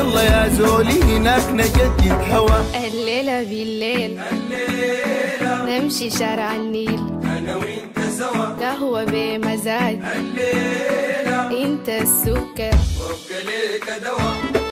يلا يا زولي هناك نجدد هوا. الليلة بالليل نمشي شارع النيل انا وانت سوا، قهوة بمزاج الليلة انت السكر وابقى ليك دوا.